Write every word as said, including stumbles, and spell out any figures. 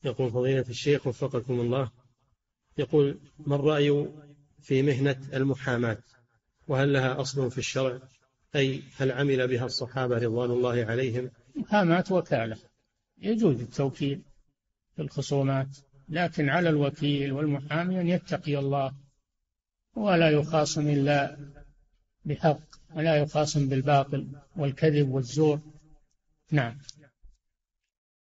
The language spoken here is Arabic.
يقول فضيلة الشيخ وفقكم الله، يقول ما الرأي في مهنة المحاماة، وهل لها أصل في الشرع؟ أي هل عمل بها الصحابة رضوان الله عليهم؟ محاماة وكالة، يجوز التوكيل في الخصومات، لكن على الوكيل والمحامي أن يتقي الله ولا يخاصم إلا بحق، ولا يخاصم بالباطل والكذب والزور. نعم.